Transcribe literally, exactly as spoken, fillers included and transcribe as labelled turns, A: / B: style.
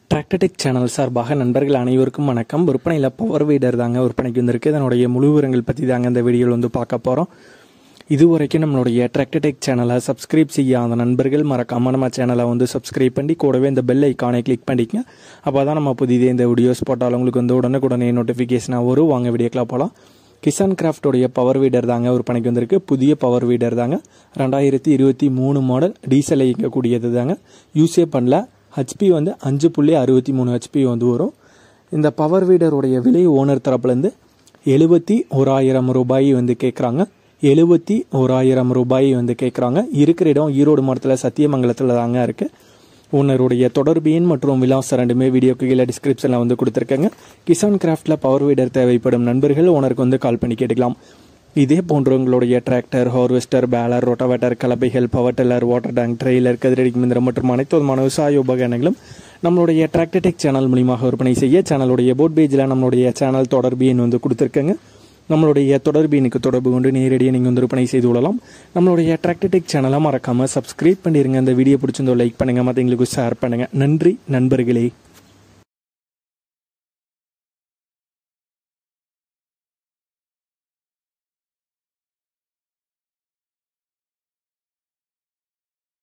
A: Tractor Tech channel சார்பாக நண்பர்கள் அனைவருக்கும் வணக்கம். விற்பனையில் பவர் வீடர் தாங்க விற்பனைக்கு வந்திருக்கு. இதனுடைய முழு விவரங்கள் பற்றி தாங்க இந்த வீடியோவில் வந்து பார்க்க போகிறோம். இதுவரைக்கும் நம்மளுடைய டிராக்டர்டெக் சேனலை சப்ஸ்கிரைப் செய்யாத நண்பர்கள் மறக்காம நம்ம சேனலை வந்து சப்ஸ்கிரைப் பண்ணி கூடவே இந்த பெல் ஐக்கானை கிளிக் பண்ணிக்கங்க. அப்போ தான் நம்ம புதிதே இந்த வீடியோஸ் போட்டாலும் உங்களுக்கு வந்து உடனுக்குடனே நோட்டிஃபிகேஷனாக வரும். வாங்க வீடியோக்கெலாம் போகலாம். கிசான் கிராஃப்டோடைய பவர் வீடர் தாங்க விற்பனைக்கு வந்திருக்கு. புதிய பவர் வீடர் தாங்க, ரெண்டாயிரத்தி இருபத்தி மூணு மாடல், டீசல் இயக்கக்கூடியது தாங்க. யூஸே பண்ணல. ஹெச்பி வந்து அஞ்சு புள்ளி அறுபத்தி மூணு ஹெச்பி வந்து வரும். இந்த பவர் வீடருடைய விலை ஓனர் தரப்புலேருந்து எழுபத்தி ஓராயிரம் ரூபாய் வந்து கேட்குறாங்க. எழுபத்தி ஓராயிரம் ரூபாய் வந்து கேட்குறாங்க. இருக்கிற இடம் ஈரோடு மாவட்டத்தில் சத்தியமங்கலத்தில் தாங்க இருக்குது. ஓனருடைய தொடர்பு எண் மற்றும் விலாசம் ரெண்டுமே வீடியோக்கு கீழே டிஸ்கிரிப்ஷனில் வந்து கொடுத்துருக்கேங்க. கிசான் கிராஃப்டில் பவர் வீடர் தேவைப்படும் நண்பர்கள் ஓனருக்கு வந்து கால் பண்ணி கேட்டுக்கலாம். இதே போன்ற உங்களுடைய டிராக்டர், ஹார்வெஸ்டர், பேலர், ரோட்டாவேட்டர், கலப்பைகள், power tiller, water tank, trailer, கதிரடி மிந்திரம் மற்றும் அனைத்து விதமான விவசாய உபகரணங்களும் நம்மளுடைய டிராக்டர்டெக் சேனல் மூலியமாக விற்பனை செய்ய சேனலுடைய போட் பேஜில் நம்மளுடைய சேனல் தொடர்பு எண் வந்து கொடுத்துருக்கேங்க. நம்மளுடைய தொடர்பு எண்ணுக்கு தொடர்பு கொண்டு நேரடியாக நீங்கள் வந்து விற்பனை செய்து கொள்ளலாம். நம்மளுடைய டிராக்டர்டெக் சேனலை மறக்காமல் சப்ஸ்கிரைப் பண்ணிடுங்க. இந்த வீடியோ பிடிச்சிருந்தோ லைக் பண்ணுங்கள், மற்றவங்களுக்கு ஷேர் பண்ணுங்கள். நன்றி நண்பர்களே.